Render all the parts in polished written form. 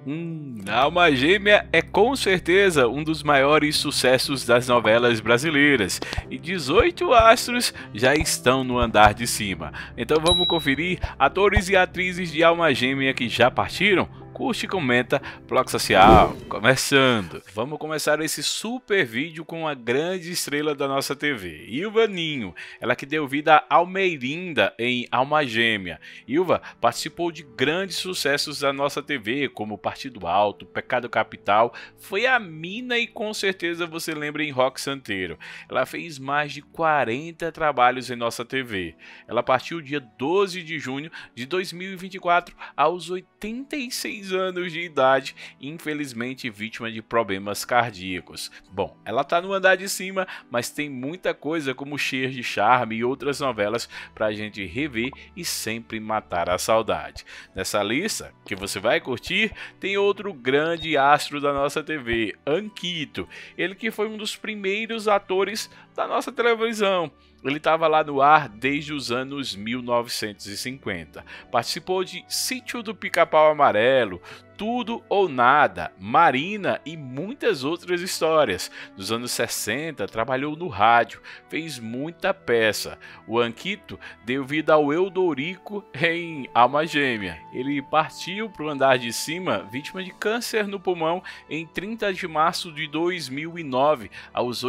Alma Gêmea é com certeza um dos maiores sucessos das novelas brasileiras e 18 astros já estão no andar de cima. Então vamos conferir atores e atrizes de Alma Gêmea que já partiram? Curte e comenta, Bloco Social, começando. Vamos começar esse super vídeo com uma grande estrela da nossa TV, Ilva Ninho, ela que deu vida a Almeirinda em Alma Gêmea. Ilva participou de grandes sucessos da nossa TV, como Partido Alto, Pecado Capital, foi a Mina e com certeza você lembra em Rock Santeiro. Ela fez mais de 40 trabalhos em nossa TV. Ela partiu dia 12 de junho de 2024 aos 86 anos de idade, infelizmente vítima de problemas cardíacos. Bom, ela tá no andar de cima, mas tem muita coisa como Cheias de Charme e outras novelas pra gente rever e sempre matar a saudade. Nessa lista, que você vai curtir, tem outro grande astro da nossa TV, Anquito, ele que foi um dos primeiros atores da nossa televisão. Ele estava lá no ar desde os anos 1950. Participou de Sítio do Pica-Pau Amarelo, Tudo ou Nada, Marina e muitas outras histórias. Nos anos 60, trabalhou no rádio, fez muita peça. O Anquito deu vida ao Eudorico em Alma Gêmea. Ele partiu para o andar de cima, vítima de câncer no pulmão, em 30 de março de 2009, aos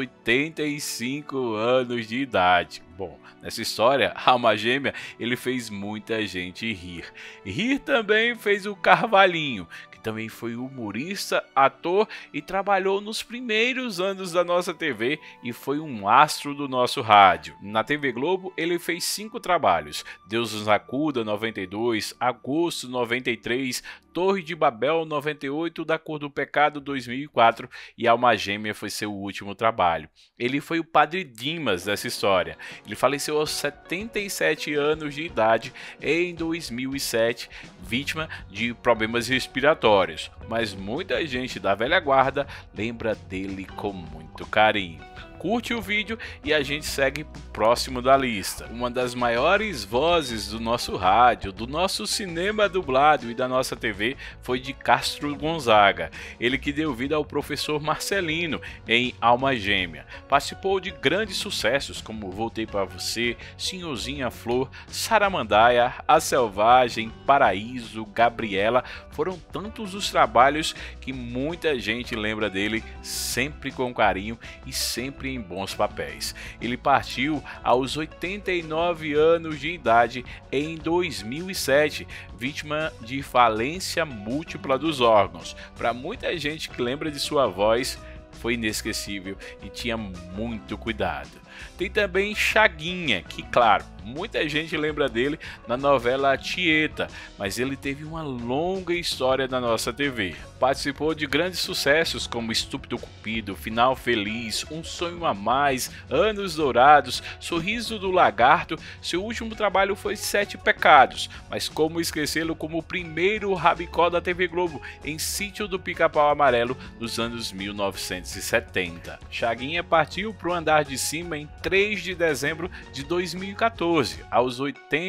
85 anos de idade. Bom, nessa história, Alma Gêmea, ele fez muita gente rir. Rir também fez o Carvalhinho, que também foi humorista, ator e trabalhou nos primeiros anos da nossa TV e foi um astro do nosso rádio. Na TV Globo, ele fez 5 trabalhos: Deus nos acuda 92, Agosto 93, Torre de Babel 98, Da Cor do Pecado 2004 e Alma Gêmea foi seu último trabalho. Ele foi o Padre Dimas dessa história. Ele faleceu aos 77 anos de idade em 2007, vítima de problemas respiratórios, mas muita gente da velha guarda lembra dele com muito carinho. Curte o vídeo e a gente segue pro próximo da lista. Uma das maiores vozes do nosso rádio, do nosso cinema dublado e da nossa TV foi de Castro Gonzaga. Ele que deu vida ao professor Marcelino em Alma Gêmea. Participou de grandes sucessos como Voltei pra Você, Senhorzinha Flor, Saramandaia, A Selvagem, Paraíso, Gabriela. Foram tantos os trabalhos que muita gente lembra dele sempre com carinho e sempre em bons papéis. Ele partiu aos 89 anos de idade em 2007, vítima de falência múltipla dos órgãos. Para muita gente que lembra de sua voz, foi inesquecível e tinha muito cuidado. Tem também Chaguinha, que claro, muita gente lembra dele na novela Tieta, mas ele teve uma longa história na nossa TV. Participou de grandes sucessos como Estúpido Cupido, Final Feliz, Um Sonho a Mais, Anos Dourados, Sorriso do Lagarto. Seu último trabalho foi Sete Pecados, mas como esquecê-lo como o primeiro rabicó da TV Globo em Sítio do Pica-Pau Amarelo nos anos 1970. Chaguinha partiu para o andar de cima em 3 de dezembro de 2014, aos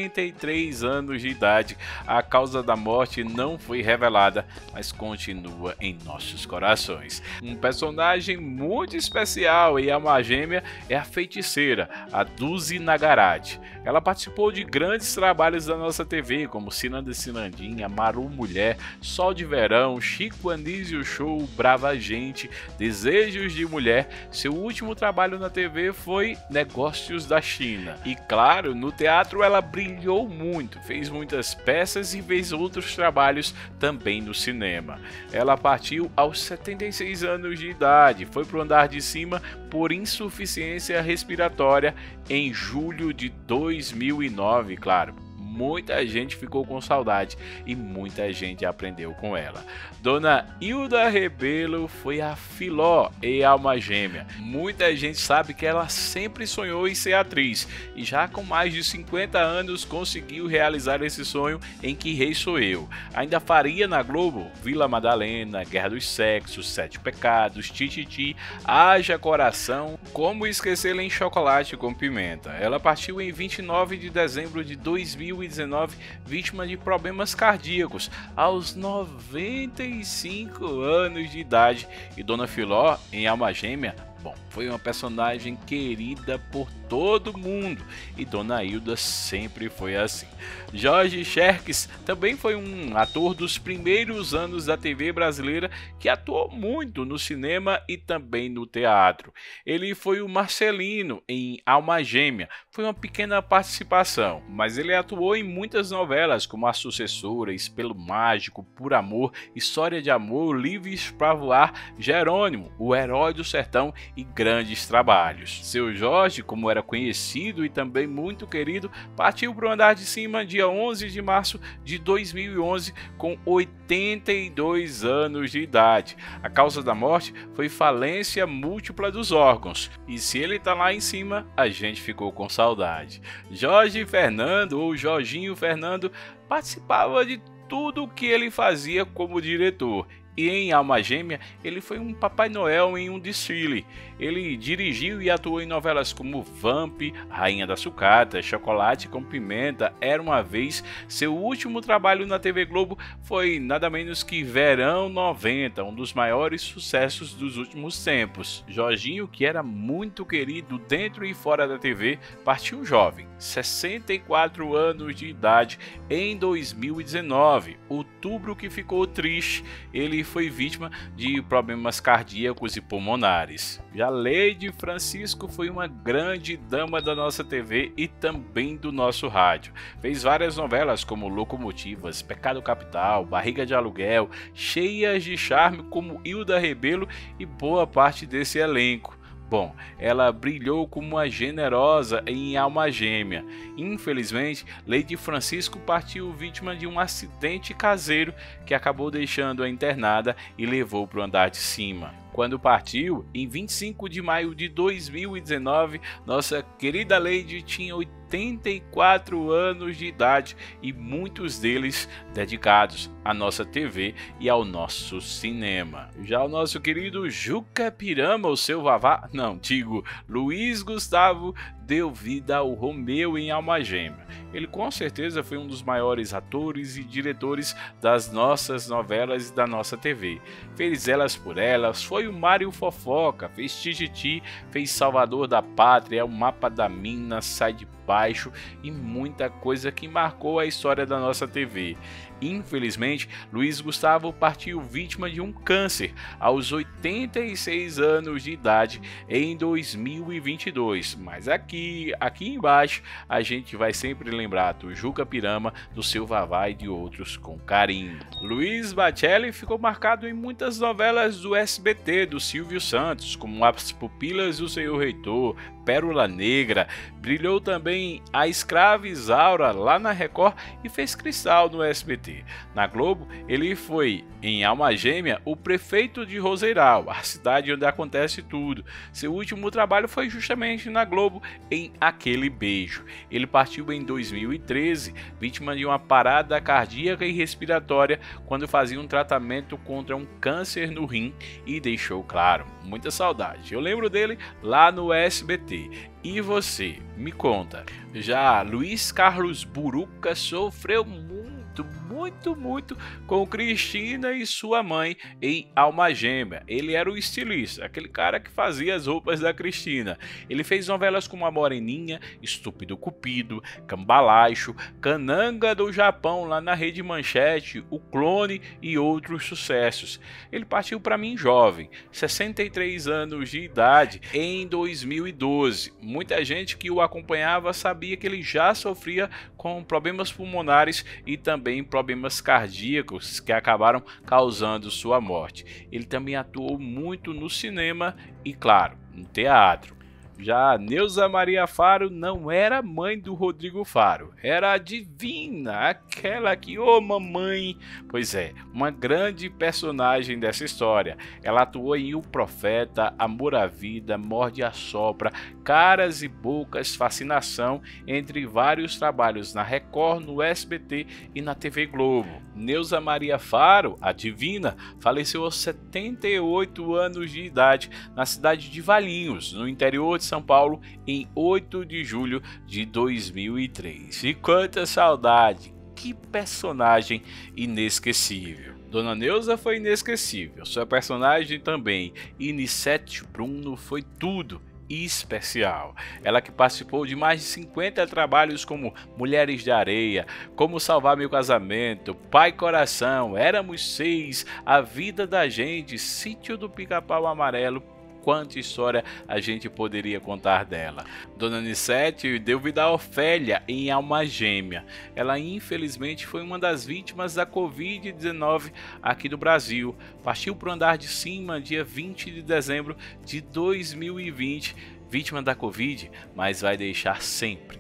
83 anos de idade. A causa da morte não foi revelada, mas continua em nossos corações. Um personagem muito especial em Alma Gêmea é a feiticeira, a Duzi Nagarati. Ela participou de grandes trabalhos da nossa TV, como Ciranda Cirandinha, Maru Mulher, Sol de Verão, Chico Anísio Show, Brava Gente, Desejos de Mulher. Seu último trabalho na TV foi Negócios da China. E claro, no teatro ela brilhou muito, fez muitas peças e fez outros trabalhos também no cinema. Ela partiu aos 76 anos de idade, foi para o andar de cima por insuficiência respiratória em julho de 2009, claro. Muita gente ficou com saudade e muita gente aprendeu com ela. Dona Hilda Rebelo foi a Filó em Alma Gêmea. Muita gente sabe que ela sempre sonhou em ser atriz e já com mais de 50 anos conseguiu realizar esse sonho em Que Rei Sou Eu. Ainda faria na Globo Vila Madalena, Guerra dos Sexos, Sete Pecados, Tititi, Haja Coração, Como Esquecê-la em Chocolate com Pimenta. Ela partiu em 29 de dezembro de 2009 2019, vítima de problemas cardíacos aos 95 anos de idade. E Dona Filó, em Alma Gêmea, bom, foi uma personagem querida por todo mundo, e Dona Hilda sempre foi assim. Jorge Xerxes também foi um ator dos primeiros anos da TV brasileira que atuou muito no cinema e também no teatro. Ele foi o Marcelino em Alma Gêmea, foi uma pequena participação, mas ele atuou em muitas novelas como A Sucessora, Espelho Mágico, Por Amor, História de Amor, Livres pra Voar, Jerônimo, O Herói do Sertão e grandes trabalhos. Seu Jorge, como era conhecido e também muito querido, partiu para o andar de cima dia 11 de março de 2011 com 82 anos de idade. A causa da morte foi falência múltipla dos órgãos, e se ele tá lá em cima, a gente ficou com saudade. Jorge Fernando, ou Jorginho Fernando, participava de tudo o que ele fazia como diretor. E em Alma Gêmea, ele foi um Papai Noel em um desfile. Ele dirigiu e atuou em novelas como Vamp, Rainha da Sucata, Chocolate com Pimenta, Era Uma Vez. Seu último trabalho na TV Globo foi nada menos que Verão 90, um dos maiores sucessos dos últimos tempos. Jorginho, que era muito querido dentro e fora da TV, partiu jovem, 64 anos de idade, em 2019. Outubro que ficou triste, ele foi vítima de problemas cardíacos e pulmonares. Já Lady Francisco foi uma grande dama da nossa TV e também do nosso rádio. Fez várias novelas como Locomotivas, Pecado Capital, Barriga de Aluguel, cheias de charme como Hilda Rebelo e boa parte desse elenco. Bom, ela brilhou como uma generosa em Alma Gêmea. Infelizmente, Lady Francisco partiu vítima de um acidente caseiro que acabou deixando-a internada e levou para o andar de cima. Quando partiu, em 25 de maio de 2019, nossa querida Lady tinha 84 anos de idade e muitos deles dedicados à nossa TV e ao nosso cinema. Já o nosso querido Juca Pirama, o seu Vavá, não, digo Luiz Gustavo, deu vida ao Romeu em Alma Gêmea. Ele com certeza foi um dos maiores atores e diretores das nossas novelas e da nossa TV. Fez Elas por Elas, foi o Mário Fofoca, fez Tititi, fez Salvador da Pátria, O Mapa da Mina, Sai de Baixo e muita coisa que marcou a história da nossa TV. Infelizmente, Luiz Gustavo partiu vítima de um câncer aos 86 anos de idade em 2022. Mas aqui embaixo a gente vai sempre lembrar do Juca Pirama, do seu Vavá e de outros com carinho. Luiz Baccelli ficou marcado em muitas novelas do SBT do Silvio Santos, como As Pupilas do Senhor Reitor, Pérola Negra. Brilhou também a Escrava Isaura lá na Record e fez Cristal no SBT. Na Globo, ele foi, em Alma Gêmea, o prefeito de Roseiral, a cidade onde acontece tudo. Seu último trabalho foi justamente na Globo, em Aquele Beijo. Ele partiu em 2013, vítima de uma parada cardíaca e respiratória quando fazia um tratamento contra um câncer no rim e deixou, claro, muita saudade. Eu lembro dele lá no SBT. E você, me conta. Já Luiz Carlos Buruca sofreu muito com Cristina e sua mãe em Alma Gêmea. Ele era o estilista, aquele cara que fazia as roupas da Cristina. Ele fez novelas como A Moreninha, Estúpido Cupido, Cambalacho, Cananga do Japão lá na Rede Manchete, O Clone e outros sucessos. Ele partiu para mim jovem, 63 anos de idade, em 2012. Muita gente que o acompanhava sabia que ele já sofria com problemas pulmonares e também problemas cardíacos que acabaram causando sua morte. Ele também atuou muito no cinema e, claro, no teatro. Já Neuza Maria Faro não era mãe do Rodrigo Faro, era a Divina, aquela que, ô mamãe, pois é, uma grande personagem dessa história. Ela atuou em O Profeta, Amor à Vida, Morde a Sopra, Caras e Bocas, Fascinação, entre vários trabalhos na Record, no SBT e na TV Globo. Neuza Maria Faro, a Divina, faleceu aos 78 anos de idade na cidade de Valinhos, no interior de São Paulo, em 8 de julho de 2003. E quanta saudade! Que personagem inesquecível! Dona Neuza foi inesquecível, sua personagem também, e Nicete Bruno foi tudo especial. Ela que participou de mais de 50 trabalhos como Mulheres de Areia, Como Salvar Meu Casamento, Pai Coração, Éramos Seis, A Vida da Gente, Sítio do Pica-Pau Amarelo. Quanta história a gente poderia contar dela. Dona Nicete deu vida a Ofélia em Alma Gêmea. Ela infelizmente foi uma das vítimas da Covid-19 aqui do Brasil. Partiu para o andar de cima dia 20 de dezembro de 2020. Vítima da Covid, mas vai deixar sempre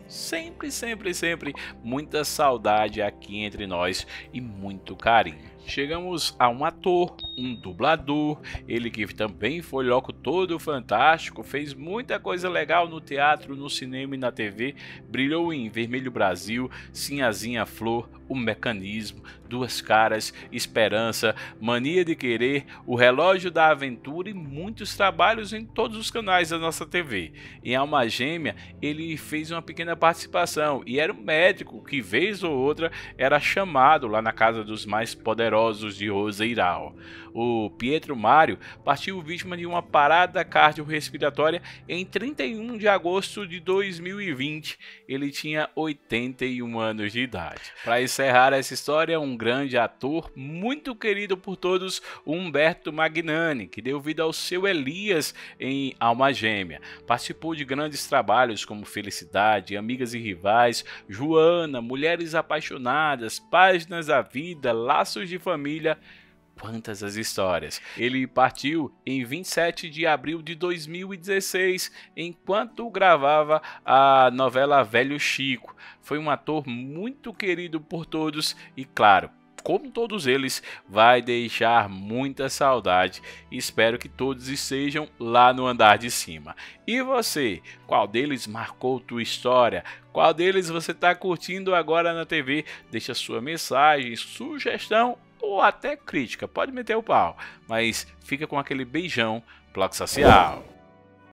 muita saudade aqui entre nós e muito carinho. Chegamos a um ator, um dublador, ele que também foi locutor do Fantástico, fez muita coisa legal no teatro, no cinema e na TV, brilhou em Vermelho Brasil, Sinhazinha Flor, O Mecanismo, Duas Caras, Esperança, Mania de Querer, O Relógio da Aventura e muitos trabalhos em todos os canais da nossa TV. Em Alma Gêmea, ele fez uma pequena participação e era um médico que vez ou outra era chamado lá na casa dos mais poderosos de Roseiral. O Pietro Mário partiu vítima de uma parada cardiorrespiratória em 31 de agosto de 2020. Ele tinha 81 anos de idade. Para encerrar essa história, um grande ator, muito querido por todos, Humberto Magnani, que deu vida ao seu Elias em Alma Gêmea. Participou de grandes trabalhos como Felicidade, Amigas e Rivais, Joana, Mulheres Apaixonadas, Páginas da Vida, Laços de Família. Quantas as histórias! Ele partiu em 27 de abril de 2016, enquanto gravava a novela Velho Chico. Foi um ator muito querido por todos e, claro, como todos eles, vai deixar muita saudade. Espero que todos estejam lá no andar de cima. E você? Qual deles marcou tua história? Qual deles você está curtindo agora na TV? Deixa sua mensagem, sugestão ou até crítica, pode meter o pau, mas fica com aquele beijão, Bloco Social.